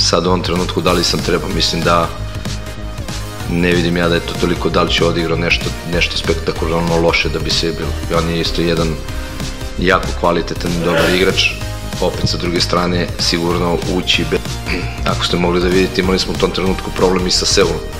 sad u ovom trenutku da li sam trebao, mislim da ne vidim ja da je to toliko da li će odigrao nešto spektakularno loše da bi se bilo. On je isto jedan jako kvalitetan i dobar igrač, opet sa druge strane sigurno ući. Ako ste mogli da vidite, imali smo u tom trenutku problem i sa Seulom.